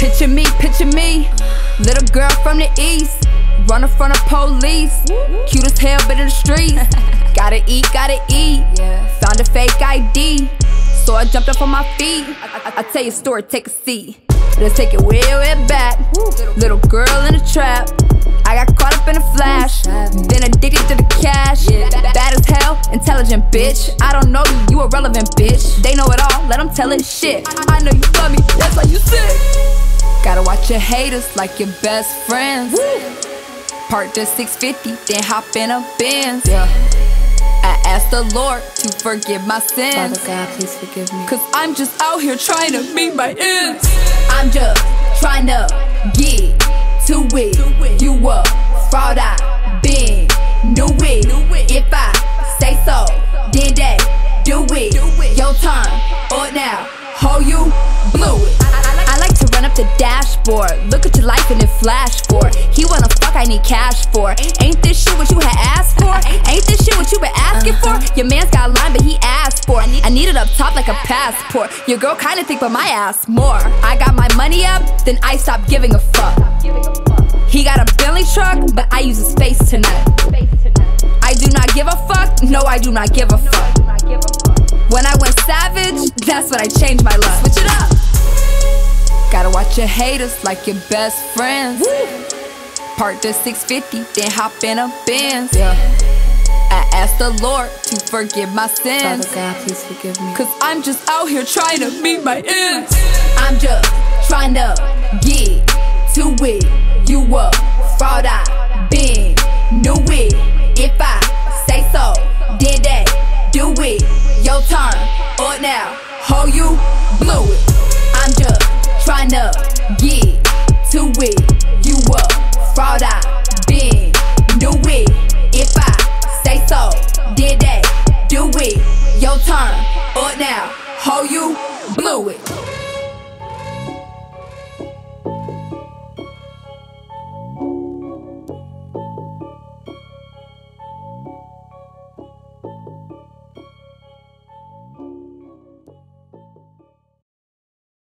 Picture me, little girl from the east, running from the police, cute as hell but in the streets. Gotta eat, found a fake ID, so I jumped up on my feet. I tell you a story, take a seat. Let's take it way back. Little girl in the trap, I got caught up in a flash, then addicted to the cash. Bad as hell, intelligent bitch. I don't know you, you irrelevant bitch. They know it all, let them tell it shit. I know you love me, that's why you sick. Gotta watch your haters like your best friends. Park the 650, then hop in a Benz. I ask the Lord to forgive my sins. Father God, please forgive me. Cause I'm just out here trying to meet my ends. I'm just trying to get to it. You a fraud, I been knew it. If I say so, then they do it. Your turn, or now, ho, you blew it. I like to run up the dashboard, look at your life and then flash forward. He wanna fuck, I need cash for. Ain't this shit what you had asked for? Ain't this shit what you been asking for? Your man's got a line but he asked for. I need it up top like a passport. Your girl kinda think but my ass more. I got my money up, then I stop giving a fuck. He got a Bentley truck, but I use his face tonight. I do not give a fuck, no I do not give a fuck. When I went savage, that's when I changed my life. Switch it up. Gotta watch your haters like your best friends. Park the 650, then hop in a Benz. I ask the Lord to forgive my sins. Father God, please forgive me. Cause I'm just out here trying to meet my ends. I'm just trying to get to it. You a fraud, I been knew it. If I say so, then they do it. Your turn, or now, ho, you blew it. I'm just trying to get to it. You a fraud, I been knew it. If I say so, then they do it. Your turn, or now, ho, you blew it.